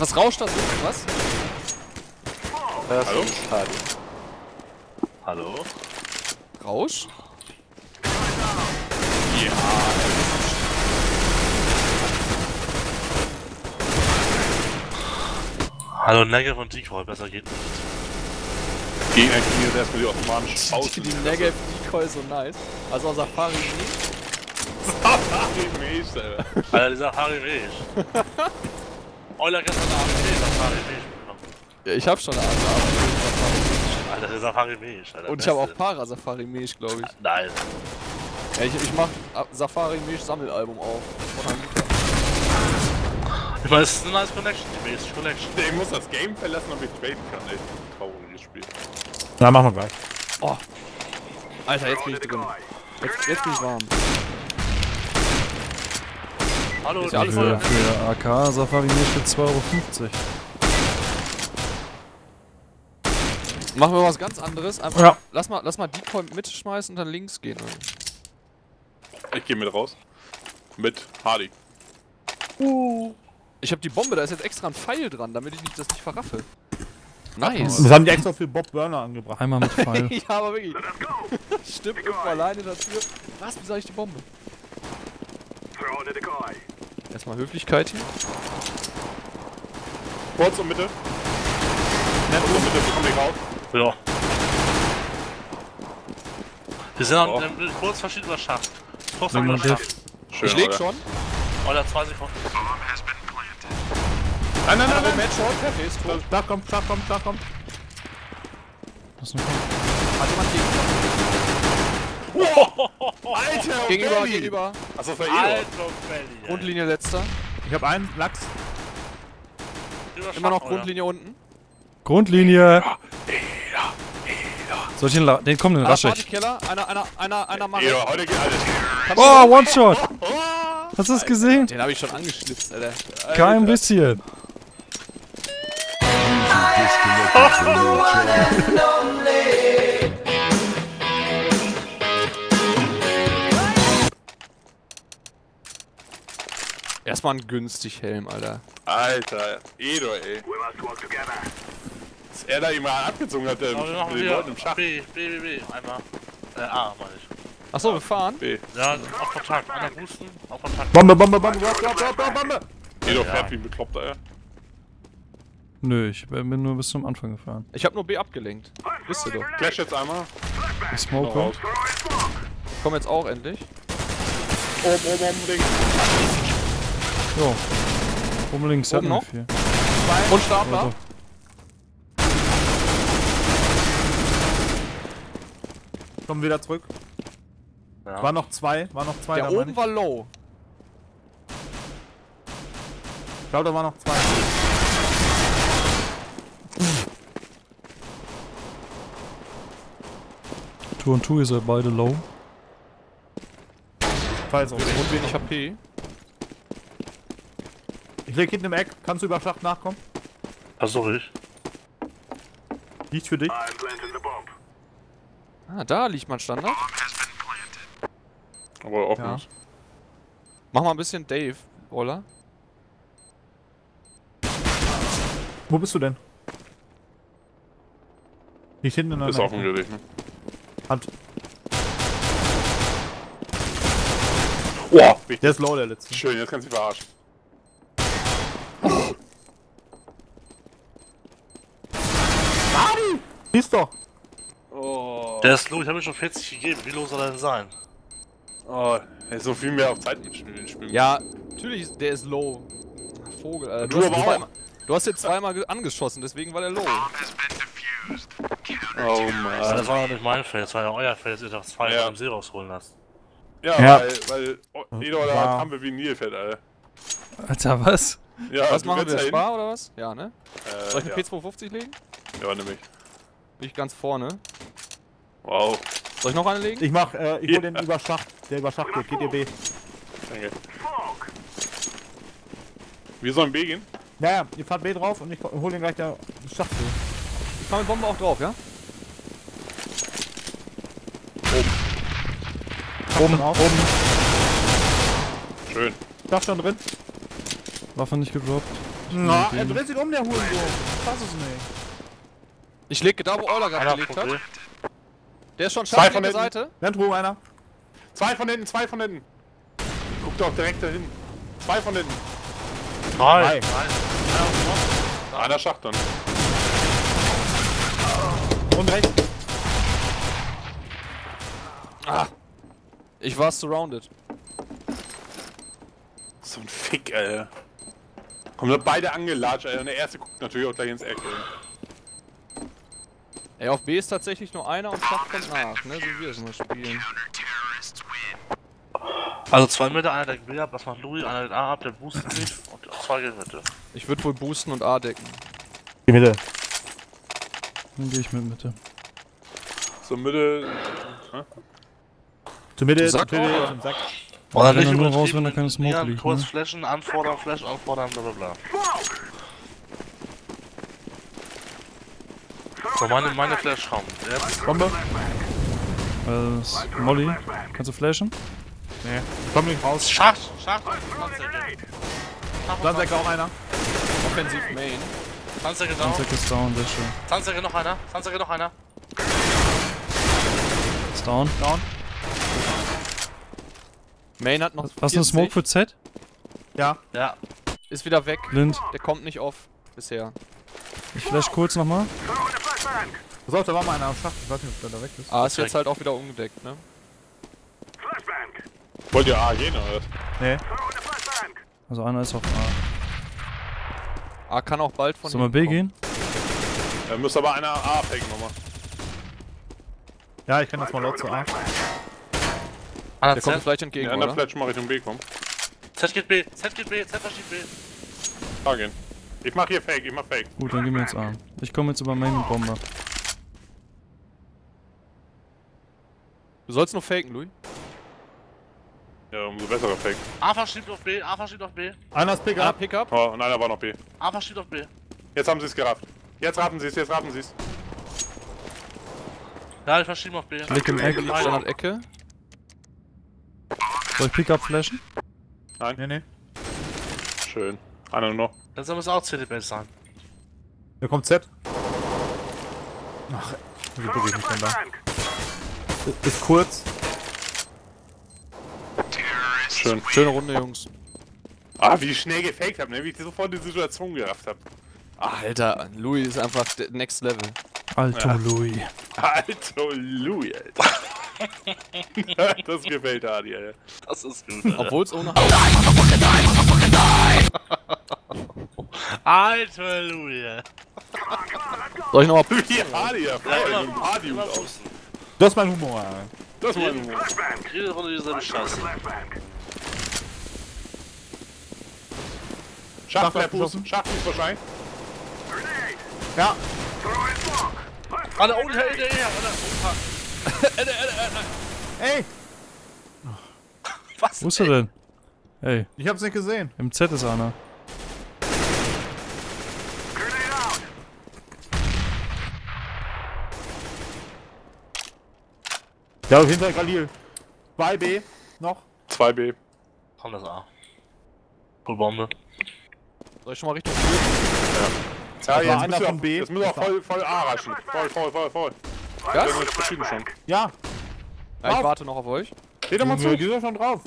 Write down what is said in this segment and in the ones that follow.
Was rauscht da so? Was? Hallo? Hallo? Rausch? Ja. Hallo, Negev und Decoy, besser geht nicht. Gegner kriegen jetzt erstmal die automatisch aus. Die Negev Decoy so nice. Also aus Safari nicht. Safari Mesh, Alter. Alter, dieser Harry Resch. Euler gestern Abend Safari Resch bekommen. Ja, ich hab schon eine andere Alter, der Safari Resch, Alter. und ich habe auch Para Safari Mesh, glaube ich. Nein. Ja, ich mach Safari Mesh Sammelalbum auf. Von Anita. Ich meine, es ist eine nice Connection, die Basic Connection. Ich muss das Game verlassen, ob ich traden kann, ey. Trauriges Spiel. Na, machen wir gleich. Oh. Alter, jetzt bin ich drin. Jetzt bin ich warm. Hallo, Ist ja alles Decoy. Für AK Safari Mesh für 2,50 €. Machen wir was ganz anderes. Einfach, Ja. lass mal Decoy mitschmeißen und dann links gehen. Ich geh mit raus. Mit Hardy. Ich hab die Bombe, da ist jetzt extra ein Pfeil dran, damit ich das nicht verraffe. Nice. Das haben die extra für Bob Burner angebracht. Einmal mit Pfeil. Ja, aber wirklich. Stimmt, irgendwo alleine in der Tür. Was? Wie sag ich die Bombe? Erstmal Höflichkeit hier. Kurz und Mitte. Kurz und Mitte, wir kommen nicht raus. Ja. Wir sind an einem kurz verschiedener Schacht. Kurz verschiedener Schacht. Schön, Ich leg oder? schon. Euler 2 Sekunden. Nein, nein, nein, nein. Headshot. Okay, ist tot. Da kommt, da kommt, da kommt. Das ist eine Hat jemand Alter, gegenüber? Belly. Gegenüber. Achso, das war Edo. Alter Belly. Grundlinie letzter. Ich hab einen Lachs. Immer noch Grundlinie unten. Grundlinie. Soll ich den komm, den rasch ich. Partykeller. Einer Mann. Edo, heute geht alles. Oh, One-Shot! Hast du das gesehen? Den habe ich schon angeschnitzt, Alter. Kein bisschen. Erstmal ein günstig Helm, Alter. Alter, Edo, ey. Dass er da jemand abgezogen hat, Aber wir machen mit den wieder Leuten im Schach. B. Einmal. A, meine ich. Achso, wir fahren. B. Ja, auf Kontakt. Einer boosten, auf Kontakt. Bombe, Bombe, Bombe, Bombe. Edo Ja. fährt wie ein Bekloppter, ey. Nö, ich bin nur bis zum Anfang gefahren. Ich hab nur B abgelenkt. Wisst ihr doch. Flash jetzt einmal. Ich Noch smoke. raus. Komm jetzt auch endlich. Oben, links. Jo. Oben links, Oben hatten wir noch? 4. Und Stapler. Kommen wieder zurück. Ja. War noch zwei Der da meine oben ich. war low. Ich glaube, da waren noch zwei. Two und Two, ihr seid beide low. Falls Und wenig HP. Ich leg hinten im Eck. Kannst du über Schacht nachkommen? Versuch ich. Liegt für dich. Ah, da liegt mein Standard. Aber offen Ja. ist. Mach mal ein bisschen Dave, Roller. Wo bist du denn? Nicht hinten in der Ist offen für dich, ne? Hand. Boah, Der ist low, der letzte. schön, jetzt kannst du dich verarschen. Siehst doch. Oh, Der ist low, ich habe ihm schon 40 gegeben. Wie low soll er denn sein? oh, ey, so viel mehr auf Zeit mitspielen. Ja, natürlich, der ist low. Ach, Vogel, Alter. Du aber auch. Du hast jetzt zweimal angeschossen, deswegen war der low. Oh Das Mann. war ja nicht mein Feld, das war ja euer Feld, dass ihr das 2 Ja. im See rausholen lasst. Ja, Ja. weil Edo da War- haben wir wie ein Nilfeld, Alter. Alter, was? Ja, Was du machen rennst wir? da hin. Spar oder was? Ja, ne? Soll ich Ja. eine P250 legen? Ja, nämlich. Bin ich ganz vorne. Wow. Soll ich noch eine legen? Ich hol den über Schacht. Der über Schacht geht. GTB. Danke. Wir sollen B gehen? Ja, ihr fahrt B drauf und ich hol den gleich der Schacht zu. Ich fahr mit Bombe auch drauf, ja? Oben, oben. Schön. Schacht schon drin. Waffe nicht gedroppt. Na, er dreht sich um, der Hurensohn. Das ist nicht. Ich leg da, wo Euler gerade Einer gelegt Problem. hat. Der ist schon Zwei scharf von linke hinten. Seite. Ganz Ruhe, einer. Zwei von hinten, zwei von hinten. Guck doch direkt dahin. Zwei von hinten. Drei. Einer Schacht dann. Und rechts. Ich war surrounded. So ein Fick, Alter. Kommen da beide angelatscht, Alter. Und der erste guckt natürlich auch gleich ins Eck, ey. Ey, auf B ist tatsächlich nur einer und Schacht kommt nach, ne? So wie wir es immer spielen. Also 2 Meter, einer deckt B ab, was macht Louis, einer deckt A ab, der boostet nicht und 2 geht Mitte. Ich würde wohl boosten und A decken. Die Mitte. Dann gehe ich mit Mitte. So Mitte. Zur Mitte, Sack, zur Mitte, oder? zum Sack. Und dann kann nicht er nur raus, übertrieben wenn da keine Smoke ignorieren, liegt, kurz ne? flashen, anfordern, Flash anfordern, blablabla. So, meine Flash kommen. Jetzt. Bombe. Molly, kannst du flashen? Nee. Komm nicht raus. Schacht! Landsäcke auch einer. Offensiv Main. Tanzsäcke down. Zack ist down, sehr schön. Tanzsäcke noch einer. Tanzsäcke noch einer. Ist down. Down. Main hat noch Hast du eine 40. Smoke für Z? Ja. Ja. Ist wieder weg. Blind. Der kommt nicht auf bisher. Ich flash kurz nochmal. Pass auf, da war mal einer am Schacht. Ich weiß nicht, ob der da weg ist. A ist jetzt halt auch wieder umgedeckt, ne? Wollt ihr A gehen, oder? Nee. Also einer ist auf A. A kann auch bald von Sollen wir B hinten gehen? Da müsste aber einer A abhängen nochmal. Ja, ich kann das mal laut zu A. Einer Der kommt Z. vielleicht Die entgegen, andere oder? Fletch mal Richtung B kommen. Z geht B. Z geht B. Z verschiebt B. A gehen. Ich mach hier Fake, ich mach Fake. Gut, dann gehen wir jetzt A. Ich komme jetzt über Main mit Bomber. Du sollst nur faken, Louis. Ja, umso besserer Fake. A verschiebt auf B. A verschiebt auf B. Einer ist A Pickup. Pickup. Oh, und einer war noch B. A verschiebt auf B. Jetzt haben sie es gerafft. Jetzt raffen sie es, jetzt raffen sie es. Ja, ich verschiebe auf B. Blick im Eck. Standard-Ecke. Soll ich Pickup flashen? Nee, nee. Schön. Einer nur noch. Dann soll es auch CD-Base sein. Da kommt Z. Ach, wie wirklich nicht mehr da. Ist kurz. Schön. Schöne Runde, Jungs. Ah, wie ich schnell gefaked hab, ne? Wie ich sofort die Situation gerafft hab. Alter, Louis ist einfach next level. Alter Ja. Louis. Alter Louis, Alter. Das gefällt Adi, Alter. Das ist gut. Alter, Obwohl es ohne Alter Louis. Soll ich nochmal Wie Adi, ja. Voll, Ja, so ein Party immer aus. pusten. Das ist mein Humor. Das war ein Humor. Jede Runde dieselbe Scheiße. Schacht Schacht Fuß. Schacht Fuß wahrscheinlich. Ja. Alle unter, hinter. Ey, Was? Wo ist er denn? Ey, ich hab's nicht gesehen. im Z ist einer. Ja, hinter Galil. 2B. Noch. 2B. Komm, das A. Bombe. Soll ich schon mal Richtung Ja, war jetzt einer müssen wir von auch, B. jetzt müssen wir auch voll A raschen. Voll. Gas? Wir haben jetzt verschiedene schon. Ja. Ja, ich warte noch auf euch. Geht doch mal zu. Die sind schon drauf.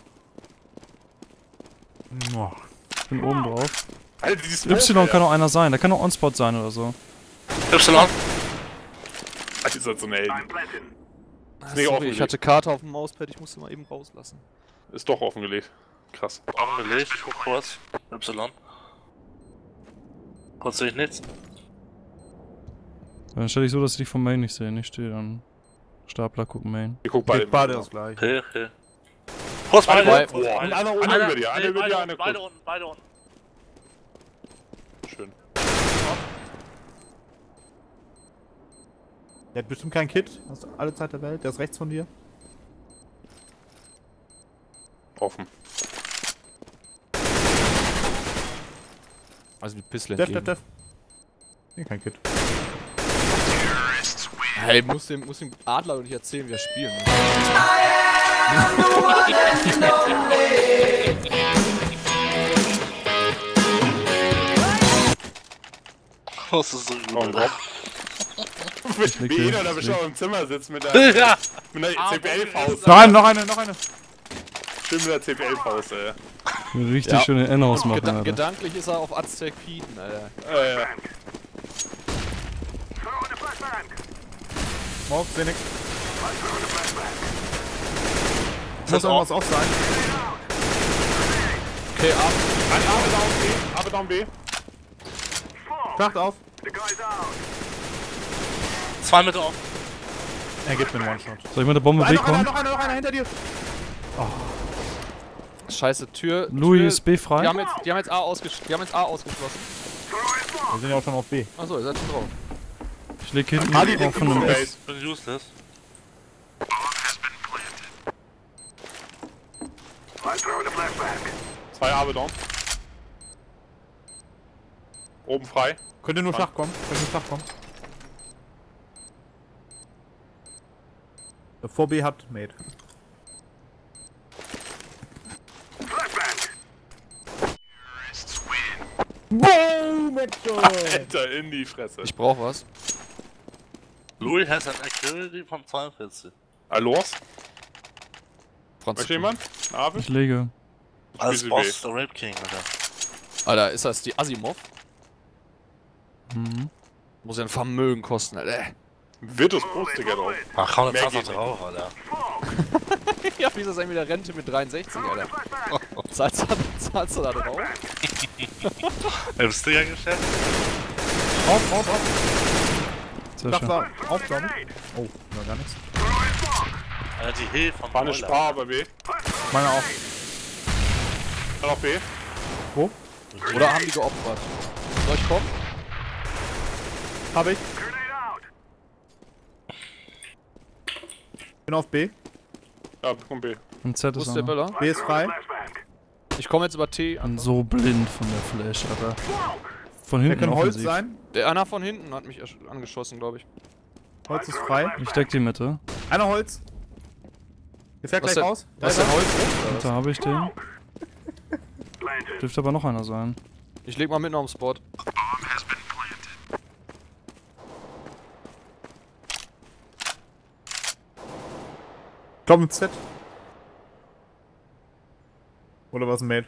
Ich bin oben drauf. Alter, dieses Y kann auch einer sein. Der kann auch On-Spot sein oder so. Y. Sensationell. Ach, Nee, sorry, offengelegt. ich hatte Karte auf dem Mauspad, ich musste mal eben rauslassen. Ist doch offengelegt. Krass. Aufgelegt, ich guck kurz. Y. Kurz sehe ich nichts. Dann stelle ich so, dass ich dich vom Main nicht sehe. Ich stehe dann. Stapler gucken Main. Ich guck beide. Beide das gleich. Hey. Kurz Beide. beide. Boah, Und einer oben. Einer über dir, einer über dir, einer Beide kurz. unten, beide unten. Schön. Der hat bestimmt kein Kit. Hast du alle Zeit der Welt. Der ist rechts von dir. Offen. Also mit Pistol Def. entgegen. Nee, kein Kit. Hey, muss dem Adler doch nicht erzählen, wie er spielen muss. Das ist so Oh, gut. Drop. leg Wie den, jeder da ich bestimmt leg. im Zimmer sitzt mit der Ja! CPL-Faust. Noch eine. Schön mit der CPL-Faust, ey. Richtig Ja. schöne N ausmachen, Gedan Alter. gedanklich ist er auf Aztec Peden, Alter. Smoke, wenig. Das Muss ist auch. irgendwas auch sein. Okay, ab. Ein Abe down B. Schacht auf. 2 Meter auf. Er gibt mir einen One-Shot. Soll ich mit der Bombe B kommen? Noch einer hinter dir. Scheiße, Tür. Louis Tür. ist B frei. Die haben jetzt A ausgeschlossen. Wir sind ja auch schon auf B. Achso, ihr seid schon drauf. Ich leg hinten Hardy, auf von einem S. Base. Ich bin useless. Zwei Abe down. Oben frei. Könnte nur Schach kommen. Vor B hat Mate. Boom, Alter, in die Fresse. Ich brauch was. Louis has an Accuracy von 42. Los? Franz. Möchte jemand? Ein Abe? Ich lege. Als Easy Boss, der Rape King, Alter. Alter, ist das die Asimov? Mhm. Muss ja ein Vermögen kosten, Alter. Virtus Pro Sticker drauf. Ach komm, Mehr jetzt geht hast du drauf, Alter. Ja, wie ist das eigentlich mit der Rente mit 63, Alter? Zahlst du da drauf? Im Sticker-Geschäft? Auf. Sehr Schach schön. war auf, glaube ich. Oh, war gar nichts. Alter, die Hilfe von War eine Euler. Spar bei B. Meiner auch. Dann auf B. Wo? Oder haben die geopfert? Soll ich kommen? Hab ich. Bin auf B. Ja, komm B. Ein Z Wo ist ist der einer. Böller? B ist frei. Ich komme jetzt über T. Bin so blind von der Flash, Alter. Von Der hinten kann Holz offensiv. sein. Der einer von hinten hat mich angeschossen, glaube ich. Holz ist frei. Ich deck die Mitte. Einer Holz. Der fährt Was gleich denn? raus. Da Was ist ist er. denn Holz? Da habe ich den. Dürfte aber noch einer sein. Ich leg mal mitten auf den Spot. Ich glaube ein Z. Oder was ein Mate?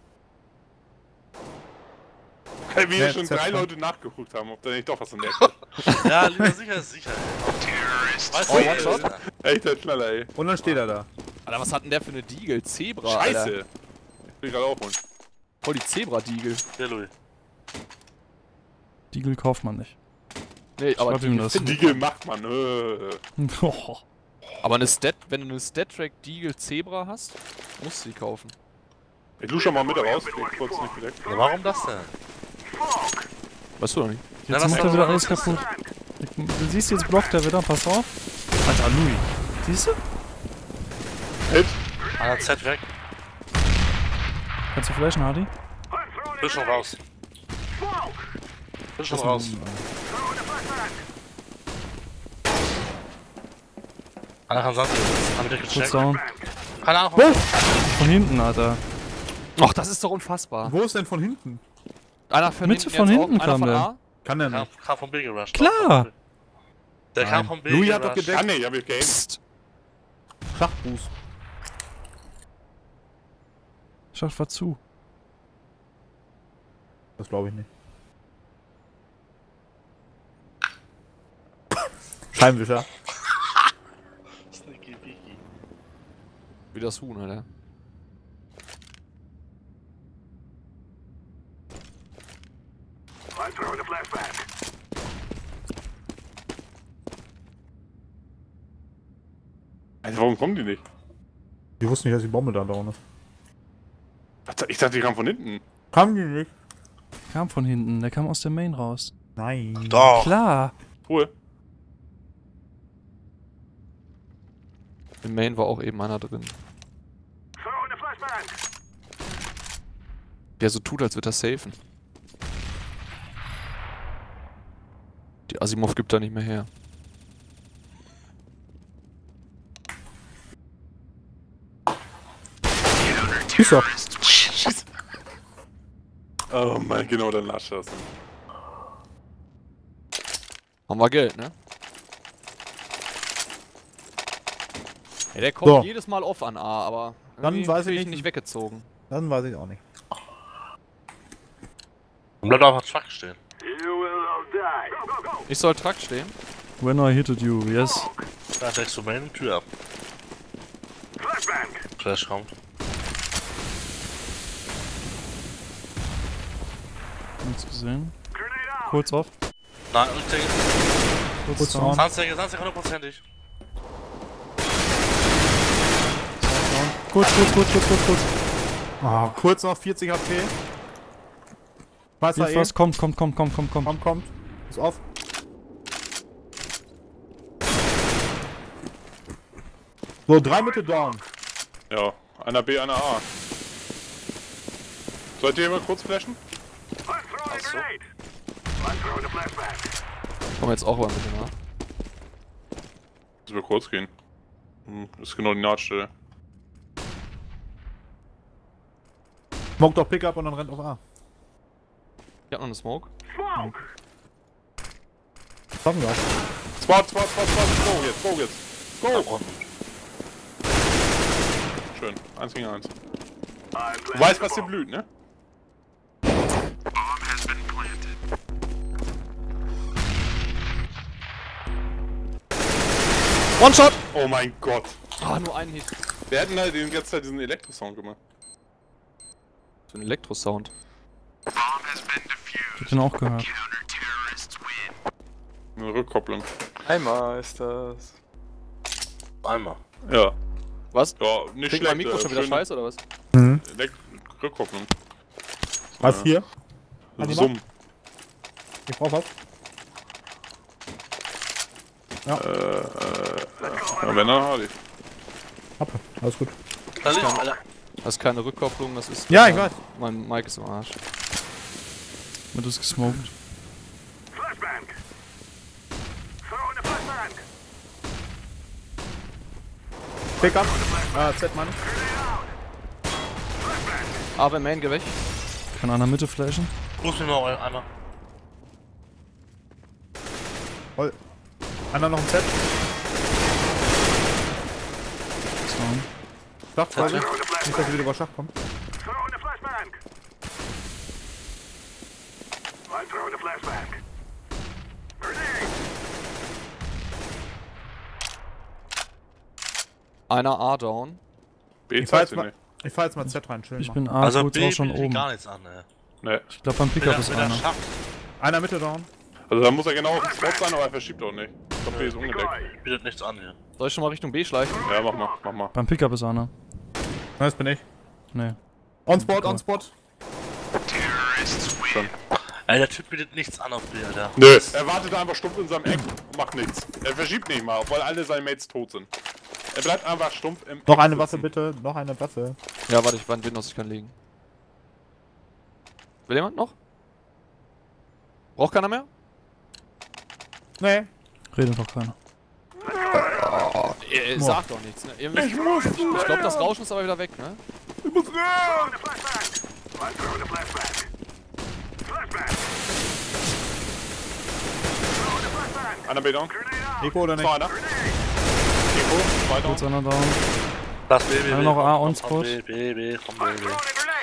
Weil wir Ja, schon Z 3 frei. Leute nachgeguckt haben, ob da nicht doch was in der Ja, lieber sicher ist sicher. Weißt Oh, du, One-Shot? Alter? Echt der Knaller, ey. Und dann steht er da. Alter, was hat denn der für eine Diegel? Zebra, Scheiße. Alter. Ich will gerade aufholen. Voll die Zebra-Diegel. Ja, Louis. Diegel kauft man nicht. Nee, aber Schreib ihm Diegel das. findet Diegel man. macht man. Oh. Aber eine wenn du eine Stat-Track Diegel Zebra hast, musst du die kaufen. Ich lusche mal mit raus. Ich bin kurz nicht gedeckt. Ja, warum das denn? Weißt du doch nicht. Ja, Jetzt was macht denn? er wieder alles kaputt. Du siehst, jetzt blockt er wieder, pass auf. Alter, Louis. Siehst du? Hit. Einer Z weg. Kannst du flashen, Hardy? Bin schon raus. Bin schon raus. Einer kann Sand setzen. Hab ich Kurz gecheckt. down. Keine Ahnung. Von hinten, Alter. Ach, das ist doch unfassbar. Wo ist denn von hinten? Einer von Mitte hinten, von jetzt hinten auch, einer kam von der. A. Kann der nicht. Kam vom B gerusht. Klar. Der kam vom B Louis hat doch gerusht. gedeckt. Kann nicht, hab ich game. Psst. Schachboost. Schacht war zu. Das glaube ich nicht. Scheinwischer. Sneaky peaky. Wie das Huhn, Alter. Alter, warum kommen die nicht? Die wussten nicht, dass die Bombe da down ist. Ich dachte, die kamen von hinten. Kamen die nicht? Kam von hinten, der kam aus der Main raus. Nein. Doch. Klar. Ruhe. Im Main war auch eben einer drin. Der so tut, als würde er safen. Die Asimov gibt da nicht mehr her. Schieß doch. Oh Mann, genau, dann lasch das. Haben wir Geld, ne? Ja, der kommt So. jedes Mal off an A, aber Dann irgendwie weiß ich krieg nicht. nicht weggezogen. Dann weiß ich auch nicht. Und bleibt einfach Truck stehen. Ich soll Truck stehen? When I hitted you, yes. Da deckst du meine Tür ab. Flash kommt. Nichts gesehen. Kurz off. Nein, ich denke, Kurz down. 20 hundertprozentig. Kurz. Ah, kurz noch 40 HP. Meister Geht was? Kommt. Kommt. Ist off. So, 3 Mitte down. Ja, einer B, einer A. Sollt ihr mal kurz flashen? Achso. Komm jetzt auch mal bitte nach. Müssen wir kurz gehen. Ist genau die Nahtstelle. Smoke doch Pickup und dann rennt auf A. Ich hab noch eine Smoke. Schaffen wir. Spot. Go jetzt. Go! Schön. 1 gegen 1. Du weißt, was dir blüht, ne? One Shot! Oh mein Gott. Ah, nur einen Hit. Wir hätten halt die ganze Zeit diesen Elektrosound gemacht. So ein Elektrosound. Ich hab den auch gehört. Eine Rückkopplung. Einmal ist das. Einmal. Ja. Was? Ja, nicht Klingt mein schlecht. Mikro schon wieder scheiße oder was? Mhm. Rückkopplung. Was hier? Summ. Ich brauch was. Ja, wenn dann hatte ich. Hab. Alles gut. Da liegt Alter. Das ist keine Rückkopplung, das ist... Ja, ich weiß. Mein Mic ist im Arsch. Wird das gesmoked. Pickup. Z-Mann. Aber Main, geh weg. Kann einer Mitte flashen? Ruf mir noch einer. Voll. Einer noch ein Z. Down. Schach, Freunde. Nicht, dass wir wieder über Schach kommen. Einer A down. B Ich fahr zeigt jetzt sie mal, nicht. ich fahr jetzt mal Z rein, schön. Ich mal. bin A Also kurz B auch schon bietet oben. gar nichts an, ey. Ne. Ich glaube beim Pickup ist einer. Schacht. Einer Mitte down. Also da muss er genau auf dem Spot sein, aber er verschiebt auch nicht. Ich glaube, B ist ungedeckt. Bietet nichts an hier. Soll ich schon mal Richtung B schleichen? Ja, mach mal. Beim Pickup ist einer. Das bin ich. Nee. On Spot. Ey, der Typ bietet nichts an auf B, Alter. Nö. Er wartet einfach stumpf in seinem Eck und macht nichts. Er verschiebt nicht mal, obwohl alle seine Mates tot sind. Er bleibt einfach stumpf im Noch Eck eine sitzen. Waffe bitte. Noch eine Waffe. Ja, warte, ich war in Windows, ich kann liegen. Will jemand noch? Braucht keiner mehr? Nee. Redet doch keiner. Sag doch nichts, ne? Ich glaube, das Rauschen ist aber wieder weg, ne? Einer B down. Eco oder nicht? Zwei einer. Eco, zwei down. Kurz einer down. Das B, B, Einer B. noch A, komm, on komm, Spot. B, B, B, komm, B, B.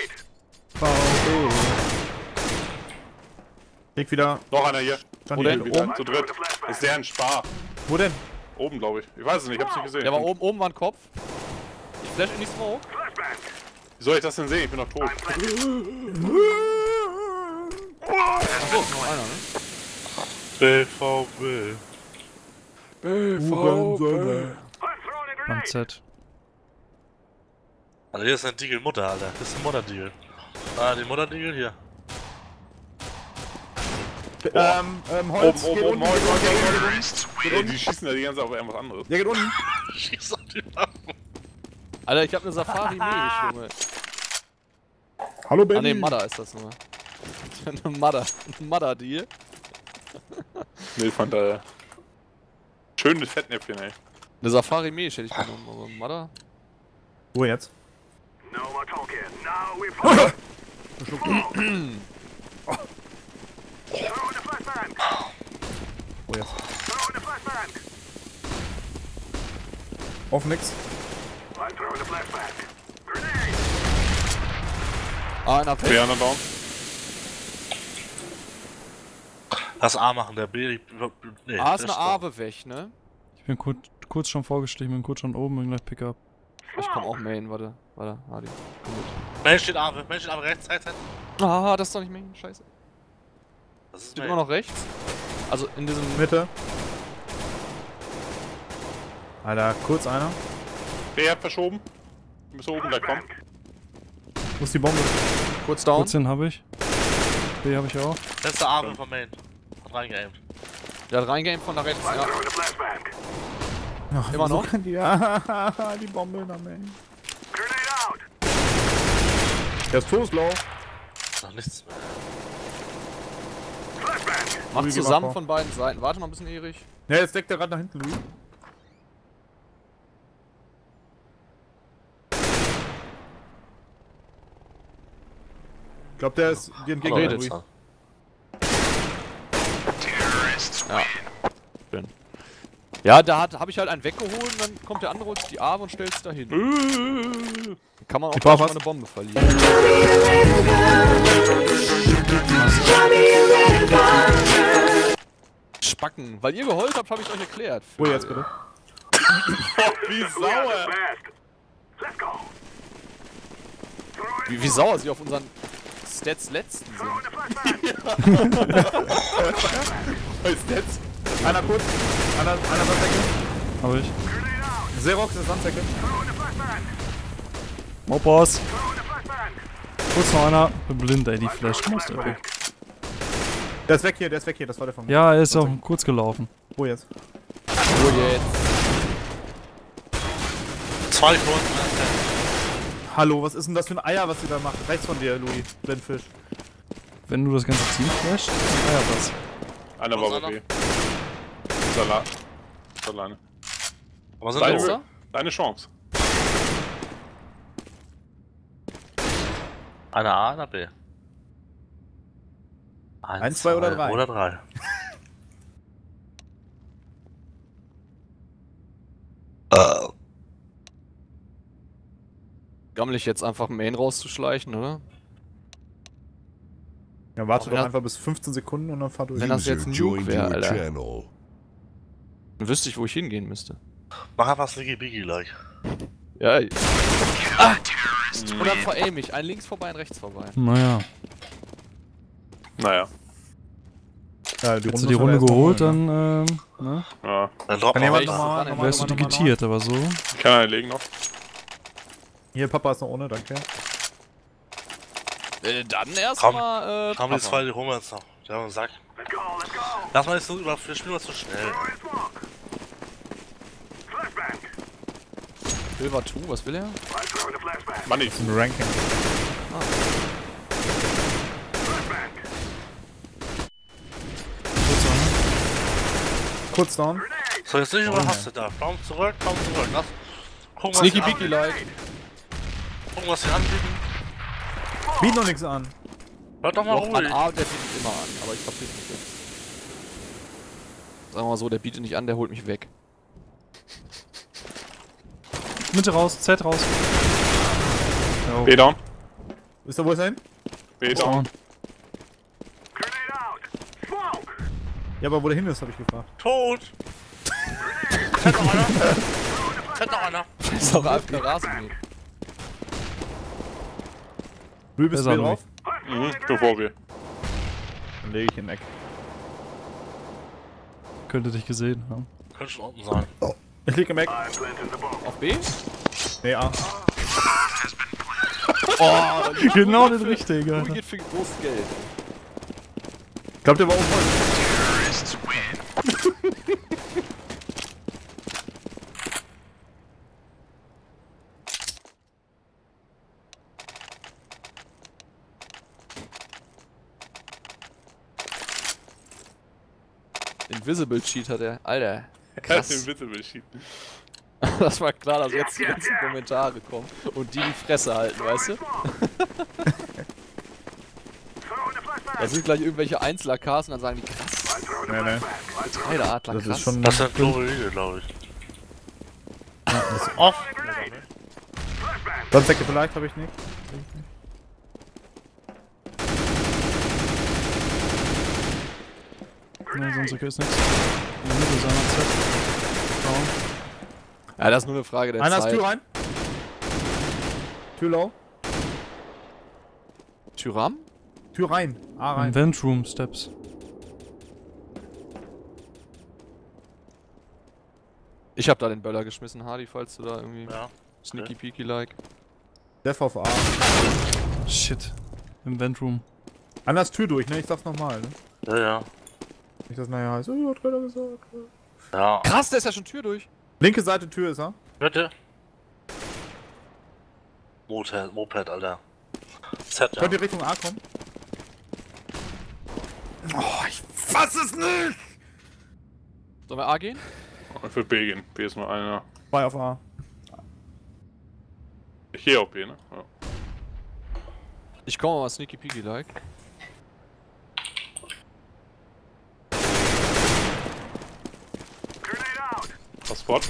Leg wieder. Noch einer hier. Stand Wo hier. denn? Wieder zu dritt. Ist der ein Spar? Wo denn? Oben, glaube ich. Ich weiß es nicht, ich hab's nicht gesehen. Der war oben war ein Kopf. Ich flash in die Smoke. Wie soll ich das denn sehen? Ich bin doch tot. Achso, ist noch einer, ne? BVB. Beim Z. Also hier ist ein Deagle Mutter, Alter. Das ist ein Mutter-Deagle. Ah, die Mutter-Deagle hier. Holz. Oben, Geht unten. Holz. Ey, die schießen ja die ganze Zeit auf irgendwas anderes. Der geht unten. Schieß auf die Waffen. Alter, ich hab eine Safari Mage, Junge. Hallo Baby. Ah ne, Mother ist das nur. Eine Mother. Ein Mother-Deal. Nee, ich fand da. Schönes Fettnäpfchen, ey. Eine Safari Mage hätte ich genommen, aber Mother. Wo jetzt? Oh, jetzt. Auf nix. Einer fällt. Wer einer down? Das A machen, der B. Nee, A ist der eine Awe weg, ne? Ich bin kurz schon vorgestiegen, bin kurz schon oben, bin gleich Pickup. Ich komm auch Main, warte, Hardy. Komm mit. Main steht A, rechts. Ah, das ist doch nicht Main, scheiße. Das ist Steht Main. immer noch rechts. Also in diesem... Mitte. Alter, kurz einer. Wer verschoben? Wir müssen oben gleich kommen. Wo ist die Bombe? Kurz down. Kurz hin habe ich. B habe ich auch. Letzter A von Main. Hat reingeaimt. Der hat reingeaimt von da rechts, ja. Ach, Immer noch? Ja, die Bombe da, ey. Der ist Toastlow. Noch nichts mehr. Macht Louis, zusammen geh mal von beiden Seiten. Warte noch ein bisschen, Erich. Ja, jetzt deckt der gerade nach hinten, Louis. Ich glaube, der ist dir entgegengeredet, Louis. Ja. Schön. Ja, da habe ich halt einen weggeholt und dann kommt der andere, holt die Arme und stellt es dahin. Kann man auch Ich brauch gleich mal was. eine Bombe verlieren. Spacken. Weil ihr geheult habt, habe ich euch erklärt. Wo jetzt bitte? Wie sauer! Wie sauer sie auf unseren Stats letzten sind. Was ist jetzt? Einer kurz. Einer Sandsäcke. Habe ich. Xerox ist Sandsäcke. Mobboss. Kurz noch einer. Bin blind, ey, die Flash muss epic. Der ist weg hier, das war der von mir. Ja, er ist auch kurz gelaufen. Wo jetzt? Wo jetzt? 2 Sekunden. Hallo, was ist denn das für ein Eier, was ihr da macht? Rechts von dir, Louis. Blindfisch. Wenn du das ganze Team flasht, dann ja was. Einer war bei B. Salat. Alleine. Aber sind Deine, wir deine Chance. einer A, einer B? 1, 2 oder 3? Oder 3. Gammelig jetzt einfach Main rauszuschleichen, oder? Ja, warte Auch doch wenn einfach bis 15 Sekunden und dann fahr durch. Wenn das jetzt ein Nuke wäre, Alter. Dann wüsste ich, wo ich hingehen müsste. Mach einfach Sneaky Biggie gleich. Ja. Ah! Und dann veraim ich. Ein links vorbei, ein rechts vorbei. Naja. Naja. Ja, Hättest du die Runde geholt, dann, ne? Ja. Dann drop Kann mal jemand rechts. nochmal? Wärst du digitiert, aber so. Kann einer legen noch. Hier, Papa ist noch ohne, danke. Dann Komm. erstmal, Haben die zwei die rum jetzt noch. Der hat einen Sack. Lass mal nicht so über. Wir spielen mal zu schnell. Silver 2, was will er? Money. Das ist ein Ranking. Kurz down. So, jetzt nicht über hast du da. Baum zurück. Lass. Gucken, Sneaky was sie Beaky anbieten. like. Gucken, was sie anbieten. Biet noch nichts an. Hört doch mal Doch, an ruhig. A, der bietet immer an, aber ich verpiss mich jetzt. Sagen wir mal so, der bietet nicht an, der holt mich weg. Mitte raus, Z raus. Jo. B down. Wisst ihr, wo ist er hin? B down. Down. Ja, aber wo der hin ist, hab ich gefragt. Tot. Fährt noch einer. Fährt noch einer. Das ist doch AFK Rasenmähen. Louis, bist du Ist er drauf? Mhm, bevor wir. Dann lege ich ihn weg. Könnte dich gesehen haben. Könnte schon unten sein. Ich lieg im Eck. Auf B? Nee, A. Oh, Genau den richtigen, Louis Alter. geht für großes Geld. Ich glaub, der war oben voll. Invisible Cheat hat er. Alter. Er hat Krass. den Visible Sheet. Das war klar, dass jetzt die ganzen Kommentare kommen und die Fresse halten, weißt du? Da sind gleich irgendwelche Einzel-AKs und dann sagen die krass. Nee. Alter, Adler, Das krass. ist schon... Das sind Chloride, glaube ich. Off! Sandsäcke vielleicht, habe ich nicht. Ne, sonst ist nichts. In der Mitte seiner Zeit. Down. Ja, das ist nur eine Frage der Einer ist Zeit. Tür rein. Tür low. Tyram? Tür rein. A rein. Ventroom Steps. Ich hab da den Böller geschmissen, Hardy, falls du da irgendwie Ja. sneaky peeky like. Def auf A. Shit. Im Ventroom. Einer ist Tür durch, ne? Ich sag's nochmal, ne? Ja, ja. Nicht, dass nachher heißt, oh, hat keiner gesagt. Ja. Krass, der ist ja schon Tür durch. Linke Seite Tür ist er. Bitte? Moped, Alter. Z, ja. Könnt ihr Richtung A kommen? Oh, ich fass es nicht! Sollen wir A gehen? Ich will B gehen. B ist nur einer. 2 auf A. Ich gehe auf B, ne? Ja. Ich komme mal sneaky peeky like. Passport.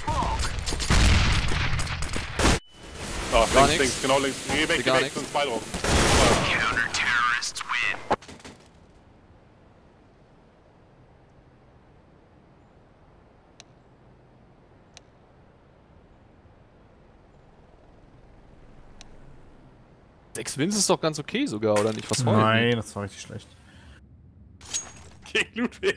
Ah, Gar links, nix. links, genau links. Geh weg, Gar geh weg, nix. sind zwei drauf. Sechs Wins ist doch ganz okay sogar, oder nicht? Was wollen wir? Nein, das war richtig schlecht. Gegen Ludwig.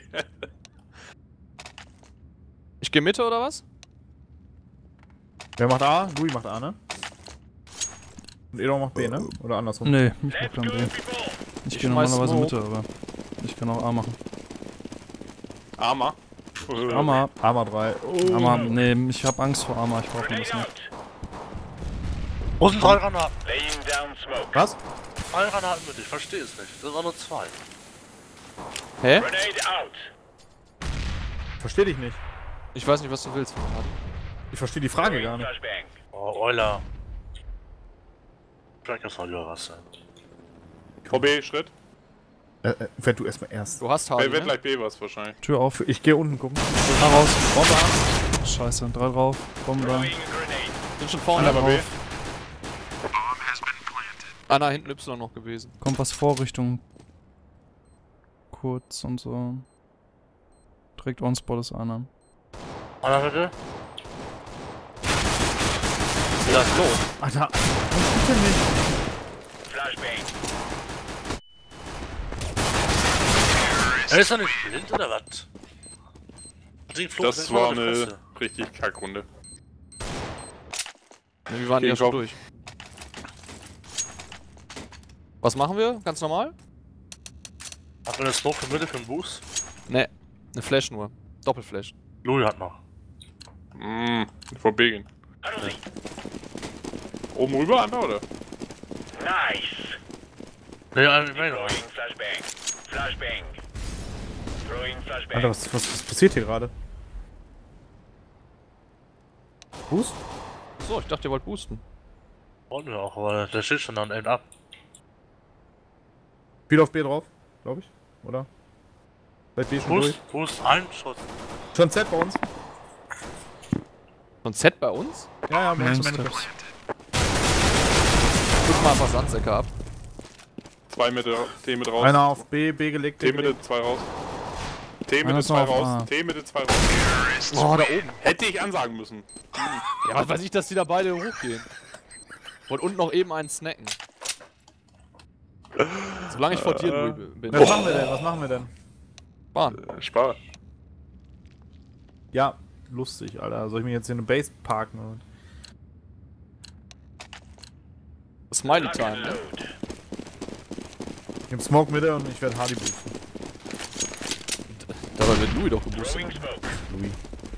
Ich gehe Mitte oder was? Wer macht A? Louis macht A, ne? Und Edo macht B, ne? Oder andersrum? Nee, ich mach kein B. Ich gehe schmeiß normalerweise Smoke. Mitte, aber ich kann auch A machen. Armer. Arma. Arma 3. Oh. Arma, nee, ich hab Angst vor Arma, ich brauch mir das nicht. Wo sind 3 Granaten? Was? 3 Granaten mit, ich verstehe es nicht. Das sind auch nur 2. Hä? Versteh dich nicht. Ich weiß nicht, was du willst von Hardy. Ich verstehe die Frage gar nicht. Oh, Euler. Vielleicht das mal wieder was sein. VB, Schritt. Werd du erstmal erst. Du hast Wer Hardy, wird ne? gleich B was wahrscheinlich. Tür auf. Ich gehe unten gucken. Da raus. Bombe an. Scheiße, 3 drauf. Bombe da. Sind schon vorne. Einer bei B. Einer hinten Y noch gewesen. Kommt was vor Richtung kurz und so. Direkt On-Spot ist einer. Einer bitte? Das ist los. Alter, was tut denn nicht? Er ist doch nicht blind oder was? Ding flog Das direkt war vor der eine Fresse. richtig Kackrunde. Ne, wir waren ja Gegen schon Kopf. durch. Was machen wir? Ganz normal? Hat man eine Smoke in der Mitte für einen Boost? Ne, eine Flash nur. Doppelflash. Louis hat noch. VB gehen. Oben rüber einfach, oder? Nee, ich meine auch. Alter, was passiert hier gerade? Boost? So, ich dachte, ihr wollt boosten. Wollten wir auch, aber der steht schon dann end ab. Viel auf B drauf, glaube ich. Oder? Seit B schon durch. Boost, ein Schuss. Schon Z bei uns. Und Z bei uns? Ja, bei uns Main im Endeffekt. Steps. Guck mal ein paar Sandsäcke ab. 2 Mitte, T mit raus. Einer auf B gelegt. T Mitte, 2 raus. T Einer Mitte, ist 2 noch auf raus. A. T Mitte, 2 raus. Oh, da oben. Hätte ich ansagen müssen. Ja, was weiß ich, dass die da beide hochgehen. Und unten noch eben einen snacken. Solange ich vor dir Louis, bin. Was machen wir denn? Was machen wir denn? Bahn. Spar. Ja, lustig, Alter. Soll ich mir jetzt hier eine Base parken? Und Smiley Time, ne? ich hab Smoke Mitte und ich werde Hardy boosten. Dabei wird Louis doch geboostet. Louis.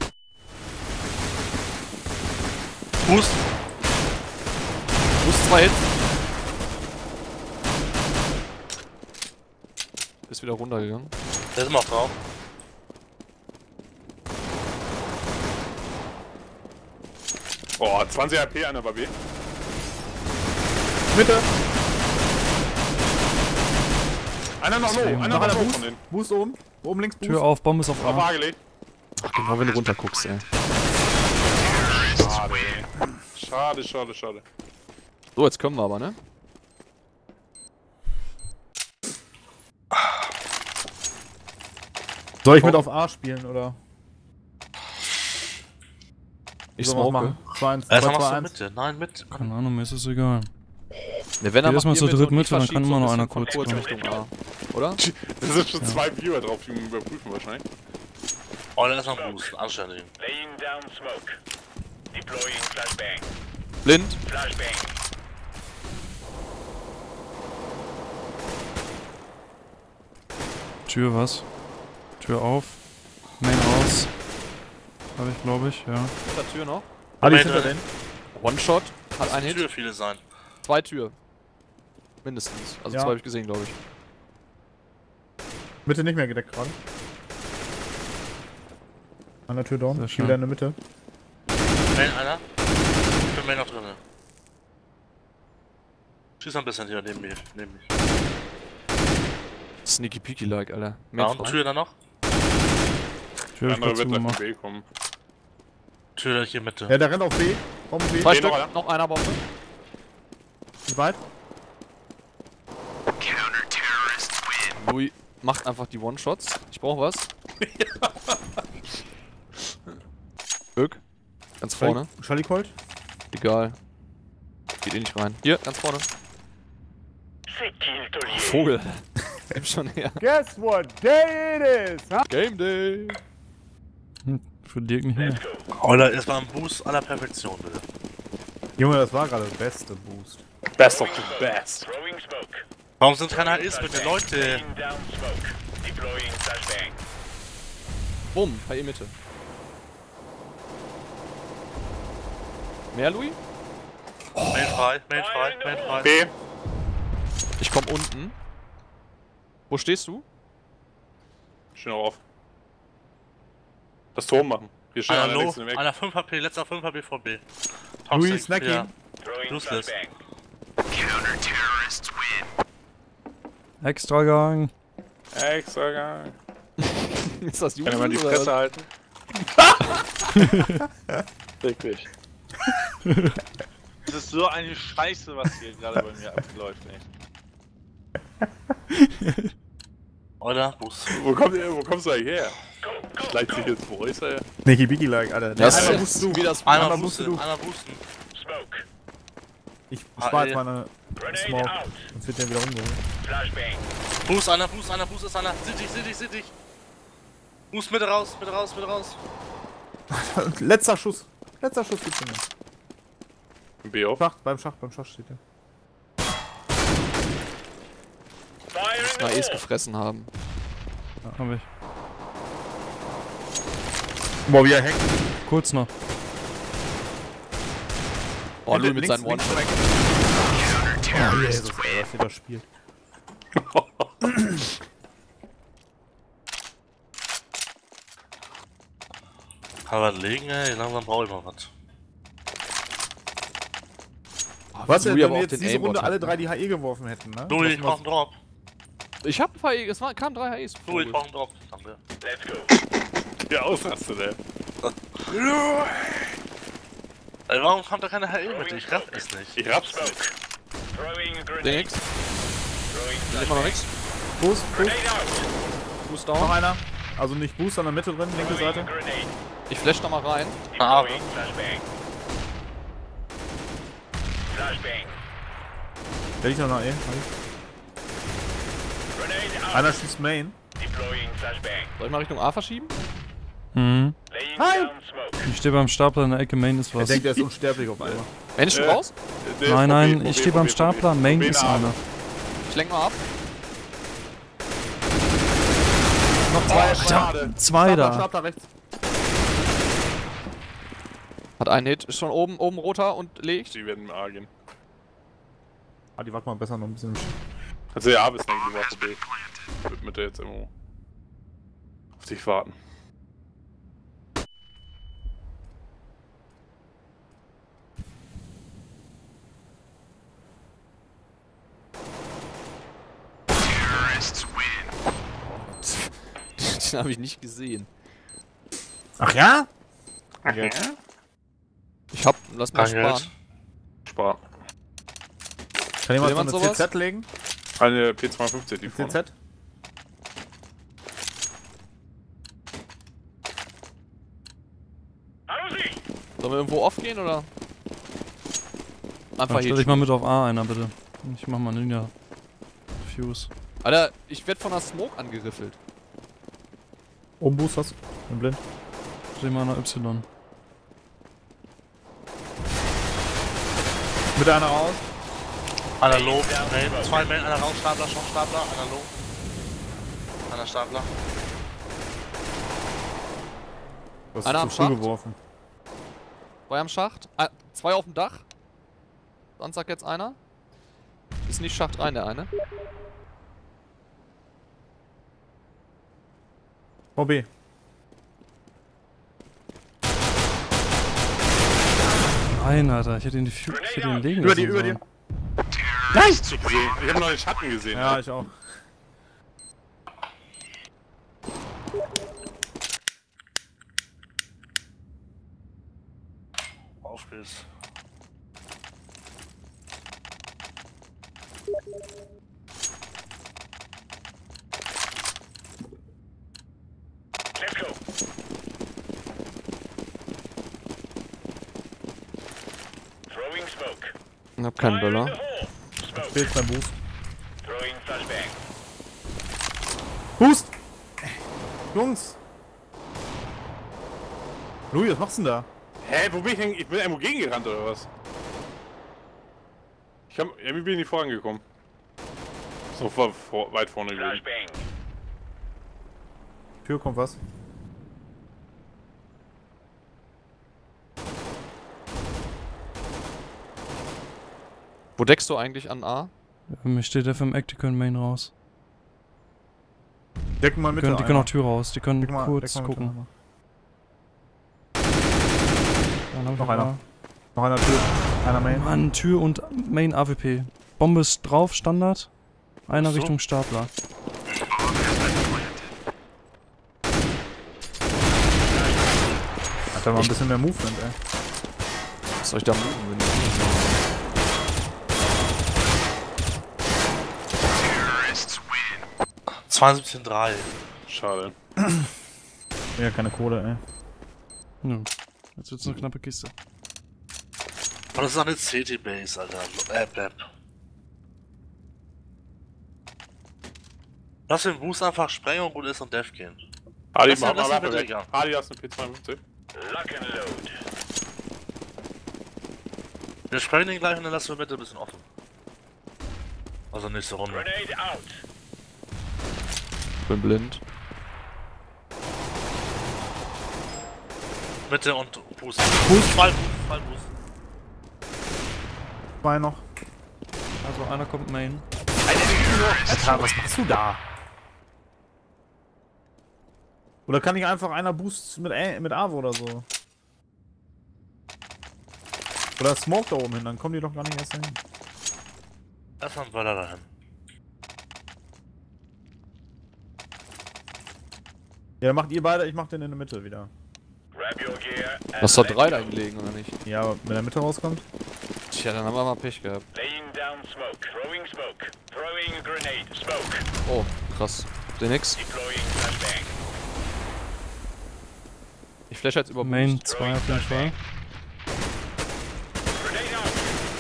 Boost! Boost 2 Hits. Ist wieder runtergegangen. Der ist immer noch drauf. Oh, 20 AP, einer bei B. Mitte! Einer noch low, einer Noch noch einer low Boost. von denen. Boost oben. Oben links Boost. Tür auf, Bombe ist auf Auf A. A gelegt. Genau, wenn du runter guckst, ey. Schade, ey. Schade, schade, schade. So, jetzt können wir aber, ne? Soll ich mit auf A spielen, oder? Ich Sollen wir's smoke. machen? 2-1, Erstmal machst du 2-2-1. Mitte. Nein, mit. Keine Ahnung, mir ist es egal. Ne, wenn er Geht erstmal macht zur hier dritten mit Mitte, dann kann verschiebt immer noch so ein einer bisschen von kurz Richtung A. Oder? Da sind schon 2 Viewer drauf, die überprüfen wahrscheinlich. Oh, da ist noch ein Boost. Anständig. Laying down smoke. Deploying flashbang. Blind. Flashbang. Tür was? Tür auf. Main raus. Habe ich, glaube ich, ja. Hinter Tür noch. Ali Main ist hinter drin. denen. One-Shot. Hat ein Müssen Hit. Tür viele sein. 2 Tür. Mindestens. Also Ja. 2 habe ich gesehen, glaube ich. Mitte nicht mehr gedeckt gerade. An der Tür down. Sehr Ich schön. wieder in der Mitte. Main einer. Ich bin Main noch drinne. Schieß ein bisschen hier neben mich. Sneaky Peaky like, Alter. Ja, Mehr und frei. Tür da noch? Tür Der hab ich andere wird dazu nach gemacht. B kommen. Tür hier Mitte. Ja, der rennt auf B. Bomben B. 2 B Stück. noch einer. Noch einer Bombe. Wie weit? Louis macht einfach die One-Shots. Ich brauch was. Glück. Ganz vorne. Charlie Colt. Egal. Geht eh nicht rein. Hier, ganz vorne. C'est Tolier. Vogel. Gib schon her. Guess what day it is, huh? Game Day. Für Dirk nicht mehr. Oder es war ein Boost aller Perfektion, bitte. Junge, das war gerade der beste Boost. Best of the best. Throwing smoke. Warum sind keine HIs bitte, Leute? Laying down smoke. Deploying flashbang. Bumm, bei ihr Mitte. Mehr, Louis? Main frei, Main frei, Main frei. B. Ich komm unten. Wo stehst du? Stehen auch auf. Das Turm machen. Wir stehen Einer alle low, links in den Weg. einer 5 HP, letzter 5 HP vor B. Louis, Toxic, snack ja. ihn. Throwing Useless. flashbang. Extragang. Extra geil. Ist das Kann er Jugend mal die oder Fresse was? halten? Wirklich. Das ist so eine Scheiße, was hier gerade bei mir abläuft, ey. Oder? Boost. Wo kommst du eigentlich her? Schleicht sich jetzt Voice, ey. Nicky Biggie like, Alter. Das Einmal ist boostst du. wie das Einmal Einmal boosten, boostst du. einmal boosten. Smoke. Ich spar jetzt ey. meine Grenade Smoke. out. Sonst wird der wieder umgeholt. Flashbang. Boost ist einer. Sieh dich. Boost, Mitte raus. Letzter Schuss gibt's hier noch. B auf. Beim Schacht steht der. Fire in Na, the es hole. gefressen haben. Hab ich. Boah, wie er hackt. Kurz noch. Oh, Louis mit seinen One-Shot. Oh, Jesus, ey, was ihr da spielt. Kann was legen, ey. Langsam brauche ich mal was. Was denn, Louis wenn aber wir auch jetzt den diese Aimbot Runde hat, alle ne? 3 die HE geworfen hätten, ne? Louis, ich Was- brauch einen Drop. Ich hab ein paar, kamen 3 HEs. Louis, ich brauch einen Drop. Danke. Let's go. Ja, ausrastet, ey. Ey, warum kommt da keine HE mit? Ich raff es nicht. Ich raff's Smoke. nicht. Throwing a Den grenade. nix. Throwing Immer noch flashbang. nix. Boost. Grenade out. Boost Noch down. einer. Also nicht Boost, sondern Mitte drin, linke Throwing a Seite. grenade. Ich flash noch mal rein. Ah, Deploying flashbang. Flashbang. Der liegt noch nach E. Grenade out. Einer schießt Main. Deploying flashbang. Soll ich mal Richtung A verschieben? Mhm. Laying Hi. down smoke. Ich stehe beim Stapler in der Ecke, Main ist Er was. denkt, er ist unsterblich auf einmal. Menschen raus? Der ist Nein, von B, ich von stehe B, beim von Stapler, B. Main Von B ist nach A. einer. Ich lenk mal ab. Noch zwei. Schade. Zwei da. Stapler rechts. Hat einen Hit. Ist schon oben roter und legt. Die werden A gehen. Ah, die warten mal besser noch ein bisschen. Also ja, A bis nicht, die war B. Wird Mitte jetzt irgendwo auf dich warten. Den habe ich nicht gesehen. Ach ja? Ich hab. Lass mal sparen. Spar. Kann jemand so jemand eine sowas? CZ legen? Eine P250, die vorne. CZ? Sollen wir irgendwo off gehen oder? Einfach Dann hier. stell dich mal mit auf A einer, bitte. Ich mach mal Ninja. Fuse. Alter, ich werd von der Smoke angeriffelt. Oben Boost hast du? Bin blind. Stell mal einer Y. Mit einer raus. Einer low, Main, 2 Main, einer raus, Stapler, schon Stapler, einer low. Einer Stapler. Du hast Einer am zu früh Schacht. geworfen. 2 am Schacht. 2 auf dem Dach. Sonst sagt jetzt einer. Ist nicht Schacht rein, der eine. VB. Nein, Alter, ich hätte ihn ich hätte ihn legen Über lassen dir, über dir. sollen. Nice! Ich hab noch den Schatten gesehen. Ja, ich auch. Auf geht's. Let's go. Throwing smoke. Ich hab keinen Fire in Böller. the hole. Smoke. Spielst beim Boost. Throwing flashbang. Boost! Jungs! Louis, was machst du denn da? Hä, wo bin ich denn? Ich bin irgendwo gegengerannt oder was? Irgendwie bin ich nicht vorangekommen. So weit vorne gewesen. Flashbang. Tür kommt was. Wo deckst du eigentlich an A? Mir steht der vom Eck, die können Main raus. Decken mal Die mit. können auch Tür raus, die können kurz gucken. Dann hab ich Noch A. einer. Noch einer Tür. Einer Main. Mann, Tür und Main AWP. Bombe ist drauf, Standard. Einer Ach so. Richtung Stapler. Hat da mal ein bisschen mehr Movement, ey. Was soll ich da moven, wenn ich 72,3. Schade. Ja, keine Kohle, ey. Ja. Jetzt wird's eine knappe Kiste. Aber das ist auch eine CT-Base, Alter. Blab. Lass den Boost einfach sprengen und gut ist und Dev gehen. Adi, Lass mach ihn mal Waffe bitte weg. weg. Adi, hast eine P250? Lock and load. Wir sprengen den gleich und dann lassen wir Mitte ein bisschen offen. Also nächste Runde. Grenade out. bin blind. Mitte und Boost. Boost, Ball Boost. Zwei noch. Also einer kommt Main. Alter, was machst du da? Oder kann ich einfach einer Boost mit AWO oder so? Oder Smoke da oben hin, dann kommen die doch gar nicht erst dahin. Erstmal ein Böller dahin. Ja, dann macht ihr beide, ich mach den in der Mitte wieder. Grab your gear and Hast du let's 3 go. da gelegen oder nicht? Ja, aber wenn er Mitte rauskommt. Tja, dann haben wir mal Pech gehabt. Laying down smoke. Throwing smoke. Throwing a grenade. Smoke. Oh, krass. Den nix. Deploying flashbang. Ich flash jetzt über Main Boost. 2 auf jeden Fall. Grenade out.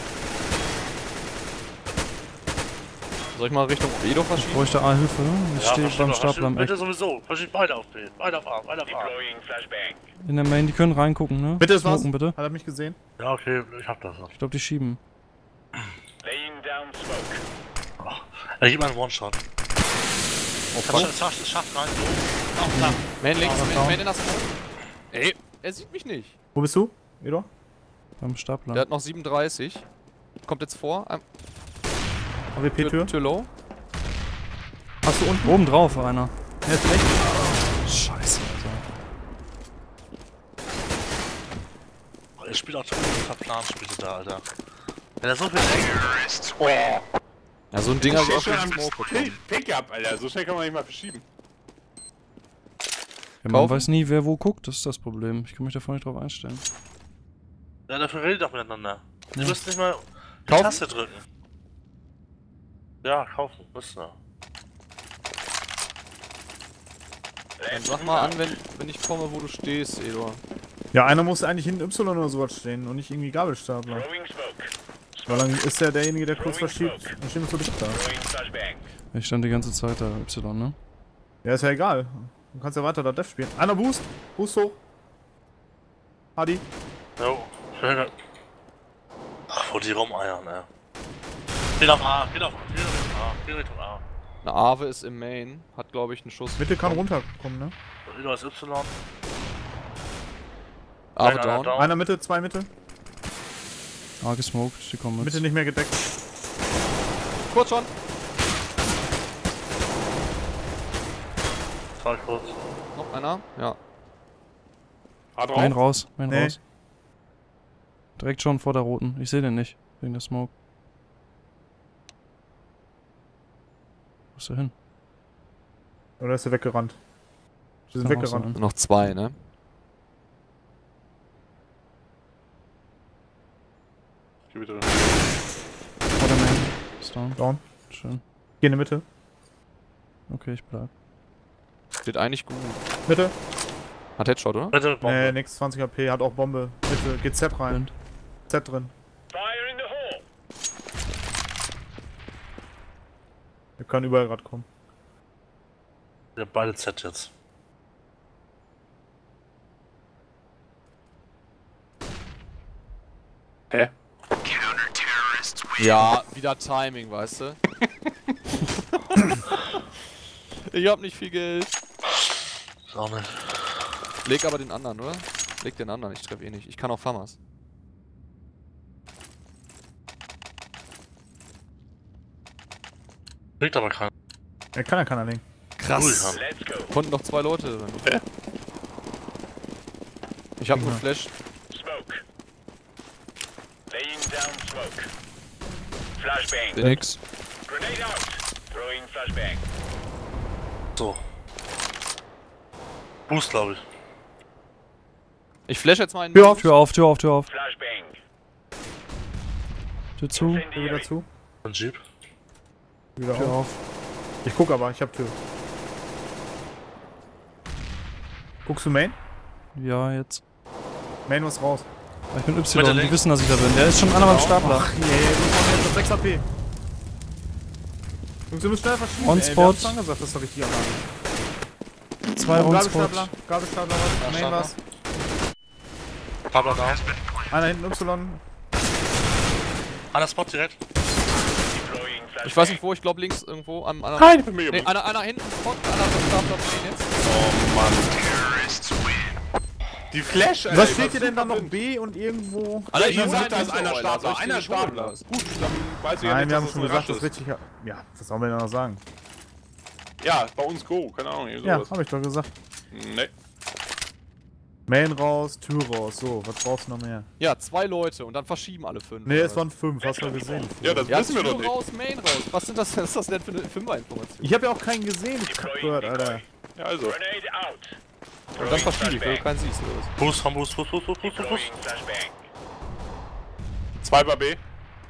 Soll ich mal Richtung Edo Ich verschieben? bräuchte A-Hilfe. Ich stehe verstehe beim doch, Stapler am Eck. Bitte sowieso. Verschieben beide auf B. Beide auf A. Beide auf A. Deploying flashbang. In der Main, die können reingucken, ne? Bitte ist was. Smoken, bitte. Hat er mich gesehen? Ja, okay, ich hab das. Ich glaube, die schieben. Laying down smoke. Er gibt einen One-Shot. Oh, fuck. Schacht rein. So. Auch klar. Man links, down. Man in der Smoke. Ey, er sieht mich nicht. Wo bist du? Edo? Beim Stapler. Der hat noch 37. Kommt jetzt vor. AWP-Tür? Tür low. Hast du unten? Oben drauf einer. Jetzt rechts? Scheiße, Alter. Er spielt auch verplant, spielt er da, Alter. Wenn er so viel denkt. Ja, so ein Ding hab ich auch schon schon am Smoke bekommen. Pickup, Alter. So schnell kann man nicht mal verschieben. man Kaufen? weiß nie, wer wo guckt, das ist das Problem. Ich kann mich davon nicht drauf einstellen. Ja, dafür redet doch miteinander. Du musst nicht mal die Kaufen? Taste drücken. Ja, kaufen, müsst ihr. Dann sag mal an, wenn ich komme, wo du stehst, Eduard. Ja, einer muss eigentlich hinten Y oder sowas stehen und nicht irgendwie Gabelstapler. Throwing smoke. Weil dann ist ja derjenige, der kurz verschiebt. Dann stehen wir so dicht da. Throwing flashbang. Ich stand die ganze Zeit da, Y, ne? Ja, ist ja egal. Du kannst ja weiter da Death spielen. Einer Boost. Boost hoch. Hadi. Jo, schön. Ach, wo die rumeiern, ey. Geht auf A, geht Richtung A, geht Richtung A. Eine Ave ist im Main, hat glaube ich einen Schuss. Mitte kann runterkommen, ne? So, Edo ist Y. Ave Einer down. Einer Mitte, zwei Mitte. Ah, gesmoked, die kommen jetzt. Mitte nicht mehr gedeckt. Kurz schon. Zwei kurz. Noch einer? Ja. Hart Main drauf. raus, Main Nee. raus. Direkt schon vor der roten. Ich sehe den nicht, wegen der Smoke. Wo ist der hin? Oder ist er weggerannt? Die sind Kann auch weggerannt. sein. Noch zwei, ne? Geh bitte. Vor der Main. Ist down. Down. Schön. Geh in die Mitte. Okay, ich bleib. Steht eigentlich gut. Mitte. Hat Headshot, oder? Bitte mit Bombe. Nee, nix. 20 HP. Hat auch Bombe. Mitte. Geht Z rein. Blind. Z drin. Fire in the hole. Wir können überall gerade kommen. Wir haben beide Z jetzt. Hä? Ja, wieder Timing, weißt du? Ich hab nicht viel Geld. Ist auch nicht. Leg aber den anderen, oder? Leg den anderen, ich treffe eh nicht. Ich kann auch Famas. Kriegt aber keiner. Er kann ja keiner lenken. Krass. Let's go. Konnten noch zwei Leute drin. Hä? Ich hab nur Ja. Flash. Smoke. Laying down smoke. Flashbang. Den nix. Grenade out. Throwing flashbang. So. Boost, glaube ich. Ich flash jetzt mal einen. Tür auf. Tür auf, Tür auf, Tür auf. Flashbang. Tür zu. Tür wieder zu. Ein Jeep. Wieder Tür auf. auf. Ich guck aber, ich hab Tür. Guckst du Main? Ja, jetzt. Main muss raus. Ich bin Bitte Y, die links. wissen, dass ich da bin. Der ist schon einer beim Stapler. Nee, du hast 6 HP. Jungs, wir müssen schnell verschieben. On ey. Wir spot. haben's schon gesagt, das ist doch richtig Anlage. Zwei Onspot. Gabelstapler. Gabelstapler was? Main was? Pablo da. Einer hinten Y. Einer Spot direkt. Deploying flashbang. Ich weiß nicht wo, ich glaube links irgendwo am anderen. Keine Familie. Nee, einer hinten, Spot, einer Startplatz jetzt. Oh Mann. Die Flash, Alter. Was steht hier denn da noch B und irgendwo? Alter, Hier seid sind da ist einer Stapler. Einer Stapler. Stapler. Gut, dann weiß ich ja Nein, nicht, wir haben dass schon das gesagt, ein das Rush richtig. Ja, was sollen wir denn noch sagen? ist. Ja, bei uns Go. Keine Ahnung. Ja, Sowas. hab ich doch gesagt. Nee. Main raus, Tür raus. So, was brauchst du noch mehr? Ja, zwei Leute und dann verschieben alle fünf. Ne, es waren 5, hast du gesehen. Ja, das Ja, wissen wir Tür doch nicht. raus, Main raus. Was sind das, was ist das denn für eine Fünfer-Information? Ich hab ja auch keinen gesehen, ich Kackbird, Alter. Ja, also. Grenade out. Und dann verschiebe ich, weil du keinen siehst, oder was? Boost, vom Boost, Boost, Boost, Boost, Boost, Boost. Deploying flashbang. 2 bei B.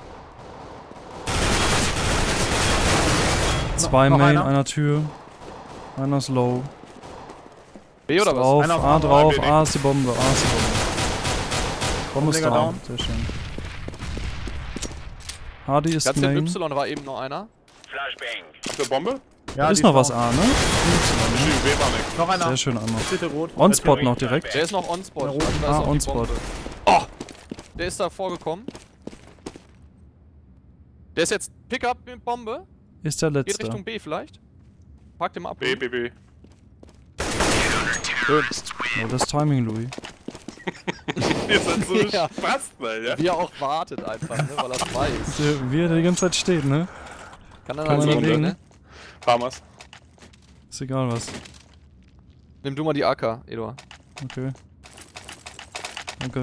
Zwei noch Main, einer? einer Tür. Einer ist low. B oder was? Drauf, Einer auf A A, drauf, B, B. A ist die Bombe, A ist die Bombe. Bombe ist Digga, down. down. Sehr schön. Hardy ist Ganz in Main. Y war eben noch einer. Flashbang. Habt ihr Bombe? Ja, Da ist die noch was down. A, ne? Bestimmt, B war nicht. Noch einer. Sehr schön einmal. Bitte rot. On-Spot noch direkt. Der ist noch on-spot. Ja, Also da ist Ah, auch die on-spot. Bombe. Oh! Der ist da vorgekommen. Der ist jetzt Pickup mit Bombe. Ist der Geht letzte. Richtung B vielleicht. Packt den mal ab. B, B, B. Oh, das Timing, Louis. Ihr seid so Ja. Spaß, Alter. Wie er auch wartet einfach, ne, weil er es weiß. Wie er die ganze Zeit steht, ne? Kann dann Kann halt man sehen, überlegen. ne? Farmers. Ist egal was. Nimm du mal die AK, Eduard. Okay. Danke.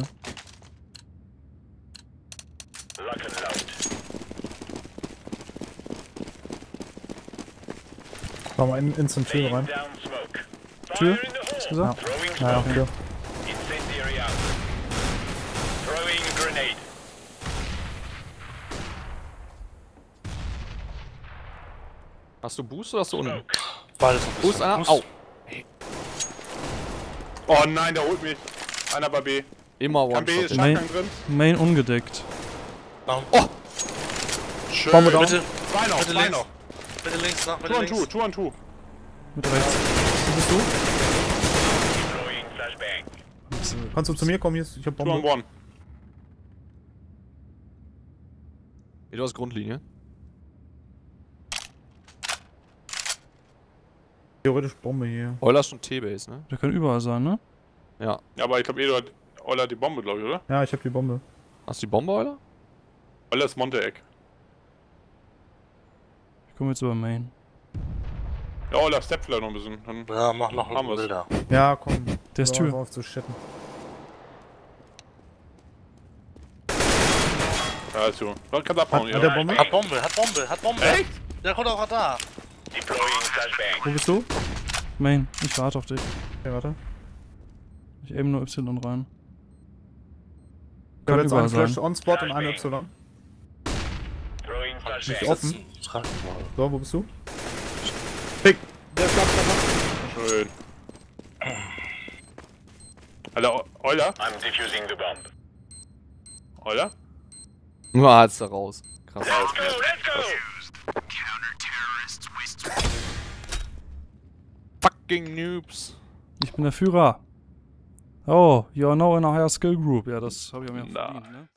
Lock and load. Komm mal in Instant Tür Laying rein. down smoke. Tür? Fire in the hole. du gesagt? Throwing Ja, smoke. okay. Incendiary out. Throwing grenade. Hast du Boost oder hast du unten? Beides ein Wo ist bisschen. einer? Au! Oh nein, der holt mich. Einer bei B. Immer Kann B ist One-Shot. Main- Shotgun drin. Main ungedeckt. Schön. Bombe down. Bitte, Zwei noch, bitte zwei links. noch. Bitte links nach, bitte Two on links. two, two on two. Mit rechts. Wo bist du? Throwing flashbang. Kannst du zu mir kommen? Hier ist, ich hab Two on Bombe. one. Du hast Grundlinie. Theoretisch Bombe hier. Euler ist schon T-Base, ne? Der kann überall sein, ne? Ja. Ja, aber ich glaube, Euler hat die Bombe, glaube ich, oder? Ja, ich hab die Bombe. Hast du die Bombe, Euler? Euler ist Monte-Eck. Ich komme jetzt über Main. Ja, Euler steppt vielleicht noch ein bisschen. Dann Ja, mach noch Haben wir's. Bilder. Ja, komm. Der ist Hör Tür. auf zu chatten. ja, ist so. Kannst abhauen, Hat der ja. Bombe? Hat Bombe, hat Bombe, hat Bombe. Echt? Der kommt auch da. Deploying flashbang. Wo bist du? Main, ich warte auf dich. Ja, warte. Ich aim nur Y rein. Ich hab Kann jetzt überall einen Flash sein. on Spot und einen Y. Throwing Nicht flashbang. offen. Schrank mal. So, wo bist du? Pick! Der klappt danach. Schön. Alter, Euler? I'm defusing the bomb. Euler? Nur hat's da raus. Krass. Let's go, let's go! Fucking Noobs. Ich bin der Führer. Oh, you're now in a higher skill group. Ja, das habe ich mir Na. verdient, ne?